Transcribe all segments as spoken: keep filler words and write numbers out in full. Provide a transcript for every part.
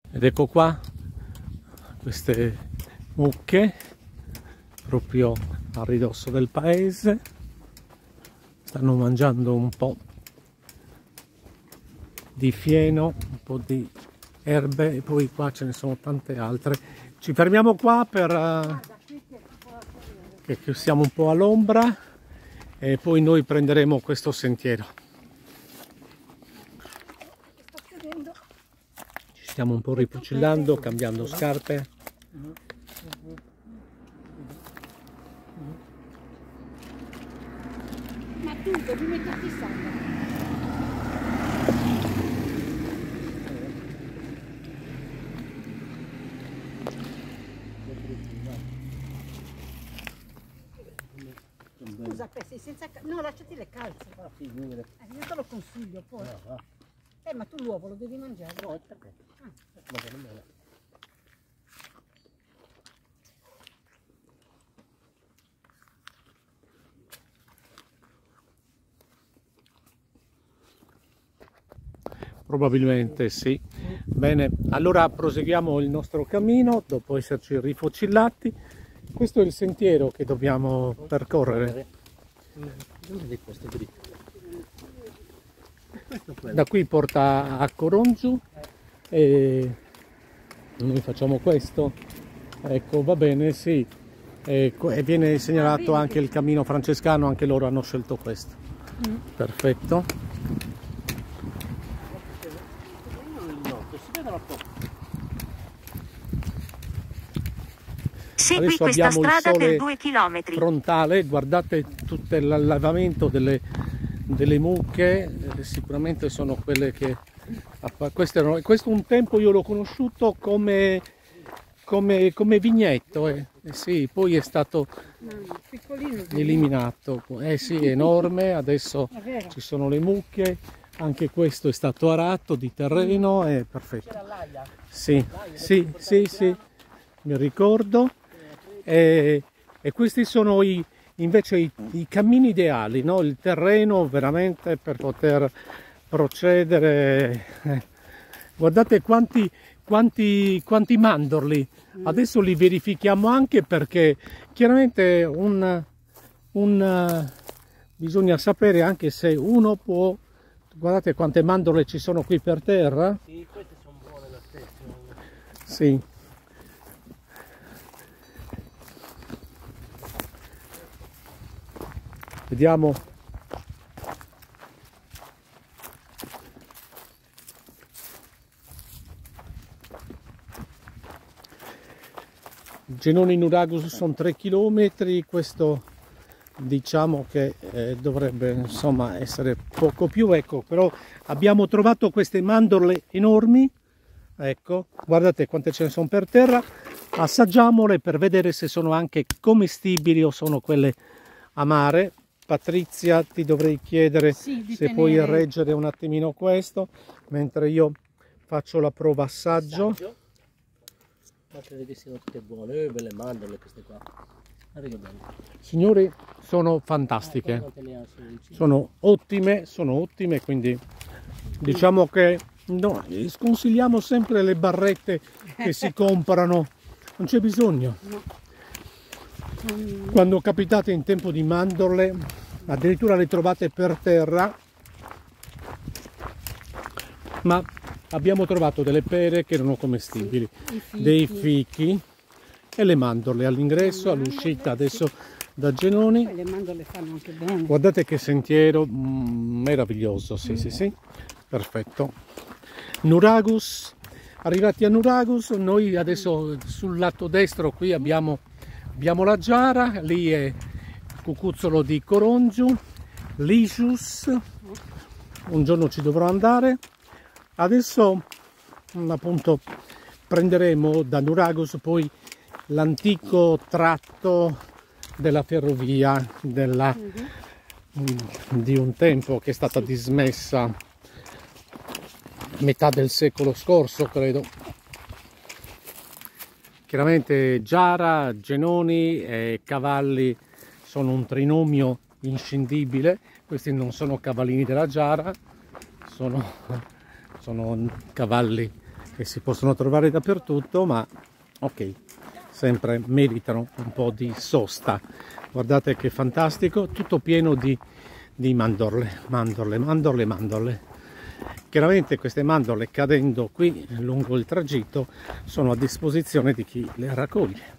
Ed ecco qua queste mucche proprio a ridosso del paese, stanno mangiando un po' di fieno, un po' di erbe, e poi qua ce ne sono tante altre. Ci fermiamo qua per uh, che, che siamo un po' all'ombra e poi noi prenderemo questo sentiero. Ci stiamo un po' rifucillando, cambiando scarpe. Ma tu devi metterti sopra. Scusa, sei senza... No, lasciati le calze. Eh, io te lo consiglio poi. Eh, ma tu l'uovo lo devi mangiare. No, è perché? Ah. Probabilmente sì. Bene, allora proseguiamo il nostro cammino dopo esserci rifocillati. Questo è il sentiero che dobbiamo percorrere. Da qui porta a Corongiù e noi facciamo questo. Ecco, va bene, sì. E viene segnalato anche il cammino francescano, anche loro hanno scelto questo. Perfetto. Segui questa strada per due chilometri. Frontale, guardate tutto l'allevamento delle, delle mucche, eh, sicuramente sono quelle che... Questo, erano, questo un tempo io l'ho conosciuto come, come, come vigneto, eh. Eh sì, poi è stato eliminato. Eh sì, è enorme, adesso ci sono le mucche, anche questo è stato arato di terreno, è perfetto. Sì, sì, sì, sì, mi ricordo. E, e questi sono i, invece i, i cammini ideali, no? Il terreno veramente per poter procedere. Eh, guardate quanti, quanti, quanti mandorli, adesso li verifichiamo anche perché chiaramente un, un, bisogna sapere anche se uno può, guardate quante mandorle ci sono qui per terra. Sì, queste sono buone lo stesso. Sì. Vediamo. Genoni Nuragus sono tre chilometri, questo diciamo che eh, dovrebbe insomma essere poco più, ecco, però abbiamo trovato queste mandorle enormi, ecco, guardate quante ce ne sono per terra, assaggiamole per vedere se sono anche commestibili o sono quelle amare. Patrizia, ti dovrei chiedere sì, se tenere... puoi reggere un attimino questo, mentre io faccio la prova assaggio. assaggio. Ma credo che siano tutte buone, io ve le mando queste qua. Signori, sono fantastiche, sono ottime, sono ottime, quindi diciamo che no, sconsigliamo sempre le barrette che si comprano, non c'è bisogno. Quando capitate in tempo di mandorle, addirittura le trovate per terra, ma abbiamo trovato delle pere che erano commestibili, fichi. dei fichi e le mandorle all'ingresso, all'uscita adesso da Genoni. Le mandorle fanno anche bene. Guardate che sentiero mm, meraviglioso, sì, sì, sì, perfetto. Nuragus, arrivati a Nuragus, noi adesso sul lato destro qui abbiamo, abbiamo la Giara, lì è Cucuzzolo di Corongiù, Licius, un giorno ci dovrò andare. Adesso appunto prenderemo da Nuragus poi l'antico tratto della ferrovia della, mm-hmm. di un tempo che è stata dismessa metà del secolo scorso, credo. Chiaramente Giara, Genoni e cavalli sono un trinomio inscindibile. Questi non sono cavallini della Giara, sono, sono cavalli che si possono trovare dappertutto, ma ok, sempre meritano un po' di sosta. Guardate che fantastico, tutto pieno di, di mandorle, mandorle, mandorle, mandorle. Chiaramente queste mandorle, cadendo qui lungo il tragitto, sono a disposizione di chi le raccoglie.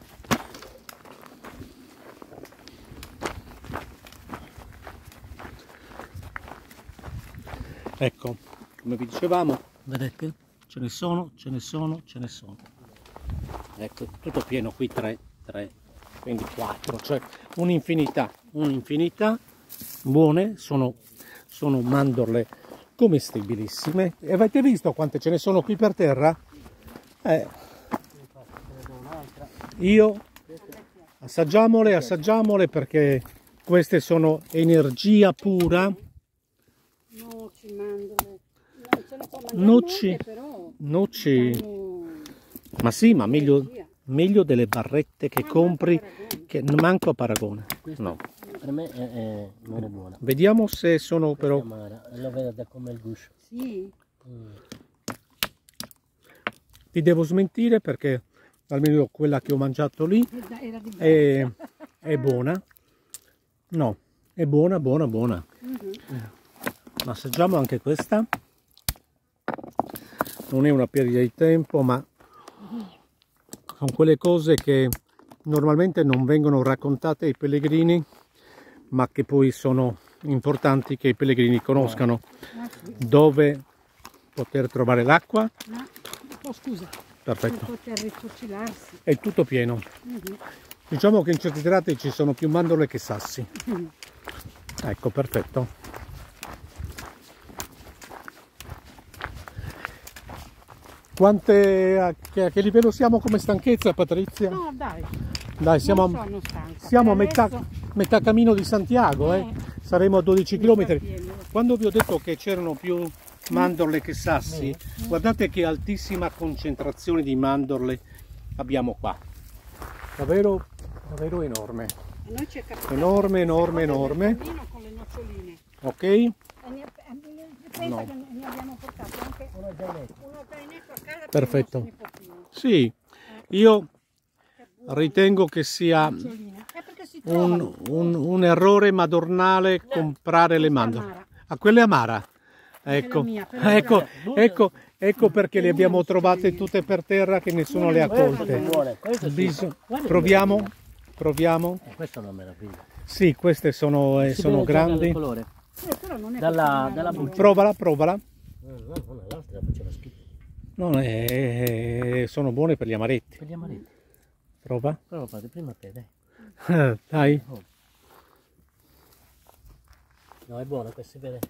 Ecco, come vi dicevamo, vedete, ce ne sono, ce ne sono, ce ne sono. Ecco, tutto pieno qui, tre, tre, quindi quattro, cioè un'infinità, un'infinità, buone, sono, sono mandorle commestibilissime. E avete visto quante ce ne sono qui per terra? Eh, io, assaggiamole, assaggiamole, perché queste sono energia pura. Noci, mandorle, non se ne può mangiare Noci, molte, però noci, danno ma sì, ma meglio, energia. meglio delle barrette che Ma compri, manco a paragone. che non manco a paragone. No. Per me è, è, non è buona. Vediamo se sono Questa però... è amara, e lo vedo come il guscio. Sì, Mm. Ti devo smentire perché almeno quella che ho mangiato lì era era di è, è buona. No, è buona, buona, buona. Mhm. Ma assaggiamo anche questa. Non è una perdita di tempo, ma sono quelle cose che normalmente non vengono raccontate ai pellegrini, ma che poi sono importanti che i pellegrini conoscano. Ah, sì. Dove poter trovare l'acqua. No. Oh, scusa, Perfetto. per poter rifocilarsi. È tutto pieno. Mhm. Diciamo che in certi tratti ci sono più mandorle che sassi. Mhm. Ecco, perfetto. Quante, a che, a che livello siamo come stanchezza, Patrizia? No, dai, Dai, siamo, non a, sono stanca. siamo a Per metà, adesso- metà cammino di Santiago, eh? Eh. Saremo a dodici Mi chilometri. sta pieno. Quando vi ho detto che c'erano più mandorle che sassi, guardate che altissima concentrazione di mandorle abbiamo qua. Davvero, davvero enorme. A noi ci è capitato Enorme, enorme, questa cosa enorme. nel cammino con le noccioline. Ok? E ne, e pensa No. che ne abbiamo portato anche uno zainetto a casa per Perfetto. i nostri nipotini. Sì, io ritengo che sia Noccioline. Eh, perché si trovano. un, un, un errore madornale comprare le questa mandorle. amara. A quelle amara. Anche Ecco, la mia, però ecco, guarda. ecco, ecco perché le Non abbiamo è trovate noccioline. tutte per terra che nessuno le ha Non è colte. noccioline. Buone, queste sì. Biso- Guarda che proviamo, meraviglia. proviamo. Eh, questa è una meraviglia. Sì, queste sono, eh, Si sono vede già dal grandi. colore. Eh, però non è Dalla- così dalla male. buccia. Provala, provala. No, no, no, l'altra faceva schifo. No, eh, sono buone per gli amaretti. Per gli amaretti. Prova. Però fate prima te, dai. Dai. Oh. No, è buona, questa si vede.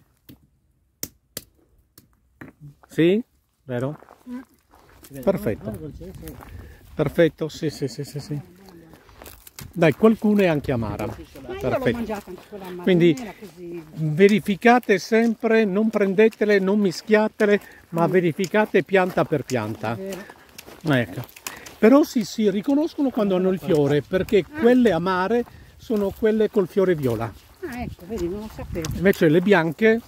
Sì? Vero? Si vede. Perfetto. Guarda, guarda, guarda, guarda. Perfetto, sì, sì, sì, sì, sì. Dai, qualcuno è anche amara. Ma io l'ho Perfetto. mangiata anche quella amara, Quindi- non era così. Verificate sempre, non prendetele, non mischiatele, ma verificate pianta per pianta. Vero. Ecco. Però si, si riconoscono quando hanno il fiore, perché quelle amare sono quelle col fiore viola. Ah, ecco, vedi, non lo sapevo. Invece le bianche...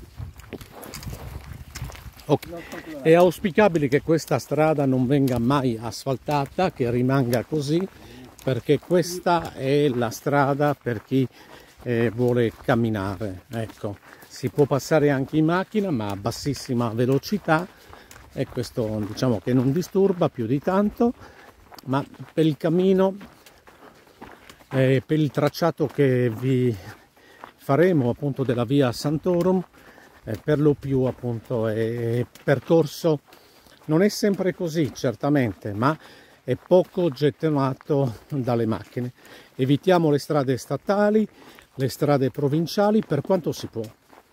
Ok. È auspicabile che questa strada non venga mai asfaltata, che rimanga così, perché questa è la strada per chi eh, vuole camminare. Ecco, si può passare anche in macchina, ma a bassissima velocità, e questo diciamo che non disturba più di tanto, ma per il cammino, eh, per il tracciato che vi faremo appunto della via Santorum, eh, per lo più appunto è percorso, non è sempre così certamente, ma è poco gettonato dalle macchine. Evitiamo le strade statali, le strade provinciali per quanto si può.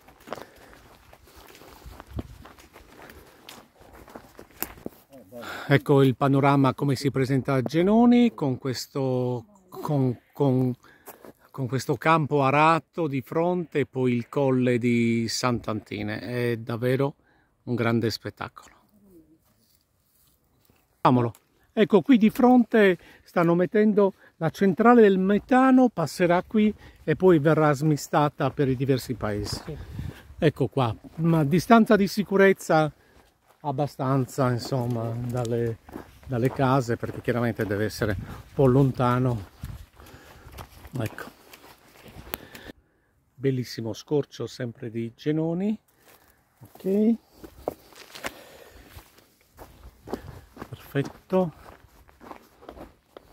Ecco il panorama come si presenta a Genoni con questo, con, con, con questo campo arato di fronte e poi il colle di Sant'Antine. È davvero un grande spettacolo. Vediamolo. Ecco, qui di fronte stanno mettendo la centrale del metano, passerà qui e poi verrà smistata per i diversi paesi. Ecco qua, ma a distanza di sicurezza abbastanza, insomma, dalle, dalle case, perché chiaramente deve essere un po' lontano. Ecco, bellissimo scorcio sempre di Genoni. Ok, perfetto.